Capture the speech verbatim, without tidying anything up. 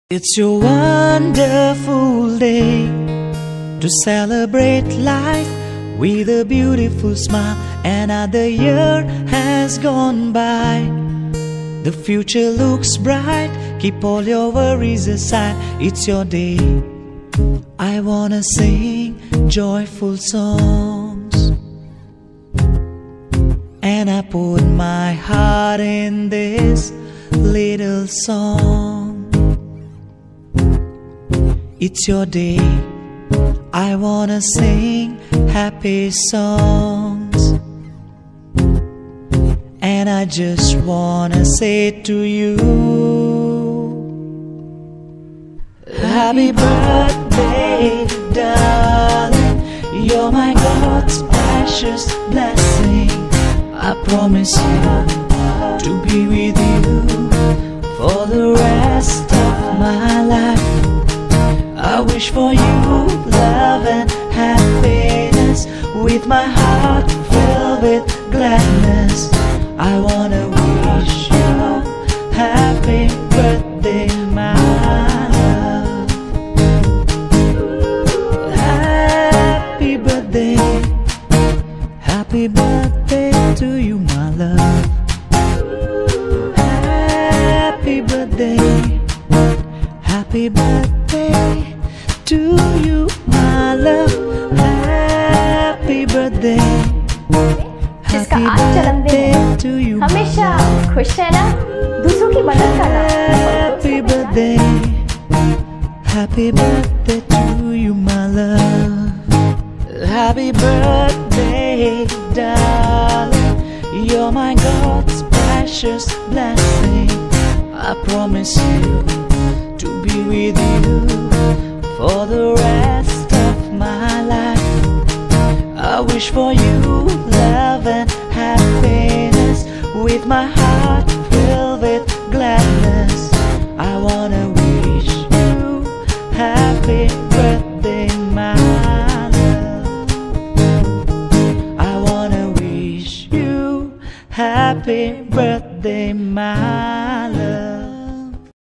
It's your wonderful day to celebrate life with a beautiful smile. Another year has gone by. The future looks bright. Keep all your worries aside. It's your day. I wanna sing joyful songs, and I put my heart in this little song. It's your day. I wanna sing happy songs, and I just wanna say to you, happy birthday, darling. You're my God's precious blessing. I promise you to be with you for the rest of my life. I wish for you love and happiness, with my heart filled with gladness. I wanna wish you happy birthday, my love. Happy birthday, happy birthday to you, my love. Happy birthday, happy birthday to you, my love. Happy birthday, जिसका happy आज जन्मदिन birthday है, to you, my हमेशा love. खुश रहना, दूसरों की मदद करना। Happy birthday, happy birthday to you, my love. Happy birthday, darling. You're my God's precious blessing. I promise you to be with you for the rest of my life. I wish for you love and happiness, with my heart filled with gladness. I wanna wish you happy birthday, my love. I wanna wish you happy birthday, my love.